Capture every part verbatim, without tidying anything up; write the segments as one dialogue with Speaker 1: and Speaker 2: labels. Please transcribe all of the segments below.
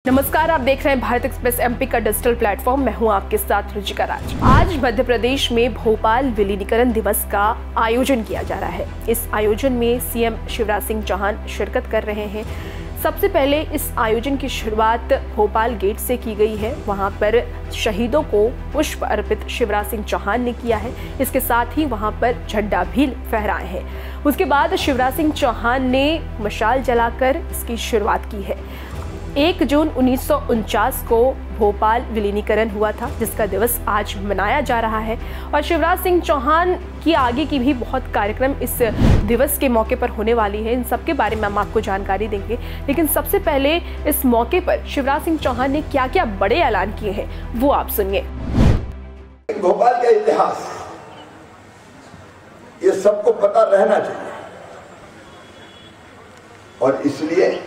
Speaker 1: नमस्कार, आप देख रहे हैं भारत एक्सप्रेस एमपी का डिजिटल प्लेटफॉर्म। मैं हूं आपके साथ रुचिका राज। आज मध्य प्रदेश में भोपाल विलीनीकरण दिवस का आयोजन किया जा रहा है। इस आयोजन में सीएम शिवराज सिंह चौहान शिरकत कर रहे हैं। सबसे पहले इस आयोजन की शुरुआत भोपाल गेट से की गई है। वहां पर शहीदों को पुष्प अर्पित शिवराज सिंह चौहान ने किया है। इसके साथ ही वहां पर झंडा भी फहराए हैं। उसके बाद शिवराज सिंह चौहान ने मशाल जलाकर इसकी शुरुआत की है। एक जून उन्नीस सौ उनचास को भोपाल विलीनीकरण हुआ था, जिसका दिवस आज मनाया जा रहा है। और शिवराज सिंह चौहान की आगे की भी बहुत कार्यक्रम इस दिवस के मौके पर होने वाली है। इन सब के बारे में हम आपको जानकारी देंगे, लेकिन सबसे पहले इस मौके पर शिवराज सिंह चौहान ने क्या क्या बड़े ऐलान किए हैं वो आप सुनिए।
Speaker 2: भोपाल का इतिहास ये सबको पता रहना चाहिए और इसलिए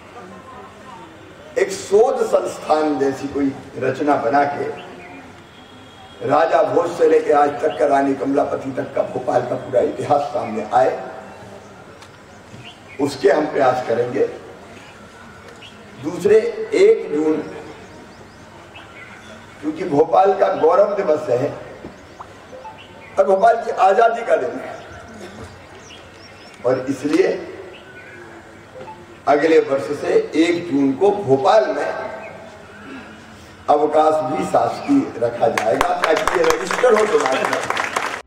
Speaker 2: एक शोध संस्थान जैसी कोई रचना बना के राजा भोज से लेकर आज तक का रानी कमलापति तक का भोपाल का पूरा इतिहास सामने आए, उसके हम प्रयास करेंगे। दूसरे, एक जून क्योंकि भोपाल का गौरव दिवस है और भोपाल की आजादी का दिन है और इसलिए अगले वर्ष से एक जून को भोपाल में अवकाश भी शासकीय रखा जाएगा ताकि ये रजिस्टर हो तो।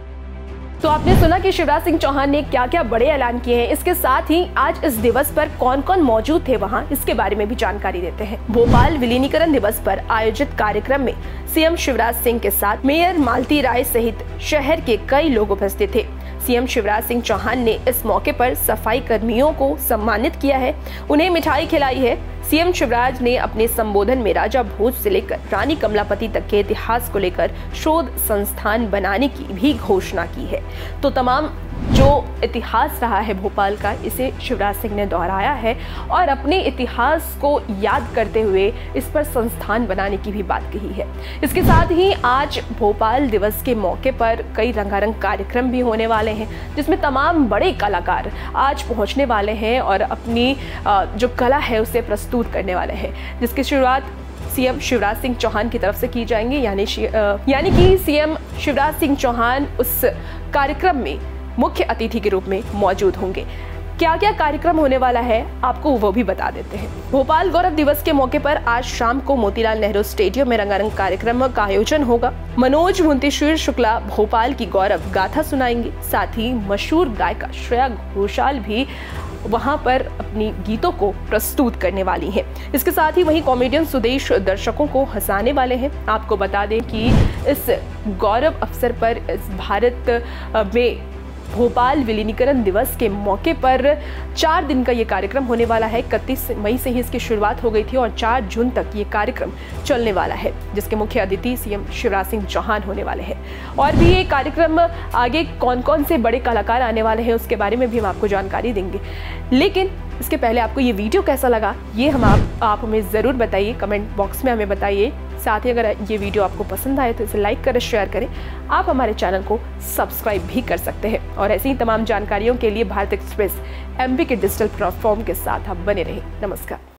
Speaker 1: तो आपने सुना कि शिवराज सिंह चौहान ने क्या क्या बड़े ऐलान किए हैं। इसके साथ ही आज इस दिवस पर कौन कौन मौजूद थे वहां, इसके बारे में भी जानकारी देते हैं। भोपाल विलीनीकरण दिवस पर आयोजित कार्यक्रम में सीएम शिवराज सिंह के साथ मेयर मालती राय सहित शहर के कई लोग उपस्थित थे। सीएम शिवराज सिंह चौहान ने इस मौके पर सफाई कर्मियों को सम्मानित किया है, उन्हें मिठाई खिलाई है। सीएम शिवराज ने अपने संबोधन में राजा भोज से लेकर रानी कमलापति तक के इतिहास को लेकर शोध संस्थान बनाने की भी घोषणा की है। तो तमाम जो इतिहास रहा है भोपाल का, इसे शिवराज सिंह ने दोहराया है और अपने इतिहास को याद करते हुए इस पर संस्थान बनाने की भी बात कही है। इसके साथ ही आज भोपाल दिवस के मौके पर कई रंगारंग कार्यक्रम भी होने वाले हैं, जिसमें तमाम बड़े कलाकार आज पहुंचने वाले हैं और अपनी जो कला है उसे प्रस्तुत करने वाले हैं, जिसकी शुरुआत सीएम शिवराज सिंह चौहान की तरफ से की जाएंगी। यानी यानी कि सीएम शिवराज सिंह चौहान उस कार्यक्रम में मुख्य अतिथि के रूप में मौजूद होंगे। क्या क्या कार्यक्रम होने वाला है आपको वो भी बता देते हैं। भोपाल गौरव दिवस के मौके पर आज शाम को मोतीलाल नेहरू स्टेडियम में रंगारंग कार्यक्रम का आयोजन होगा। मनोज मुंशीर शुक्ला भोपाल की गौरव गाथा सुनाएंगे। साथ ही मशहूर गायिका श्रेया घोषाल भी वहां पर अपनी गीतों को प्रस्तुत करने वाली हैं। इसके साथ ही वहीं कॉमेडियन सुदेश दर्शकों को हंसाने वाले हैं। आपको बता दें कि इस गौरव अवसर पर इस भारत में भोपाल विलीनीकरण दिवस के मौके पर चार दिन का ये कार्यक्रम होने वाला है। इकतीस मई से ही इसकी शुरुआत हो गई थी और चार जून तक ये कार्यक्रम चलने वाला है, जिसके मुख्य अतिथि सीएम शिवराज सिंह चौहान होने वाले हैं। और भी ये कार्यक्रम आगे कौन कौन से बड़े कलाकार आने वाले हैं उसके बारे में भी हम आपको जानकारी देंगे। लेकिन इसके पहले आपको ये वीडियो कैसा लगा ये हम आप, आप हमें ज़रूर बताइए, कमेंट बॉक्स में हमें बताइए। साथ ही अगर ये वीडियो आपको पसंद आए तो इसे लाइक करें, शेयर करें। आप हमारे चैनल को सब्सक्राइब भी कर सकते हैं और ऐसी ही तमाम जानकारियों के लिए भारत एक्सप्रेस एमपी के डिजिटल प्लेटफॉर्म के साथ आप बने रहें। नमस्कार।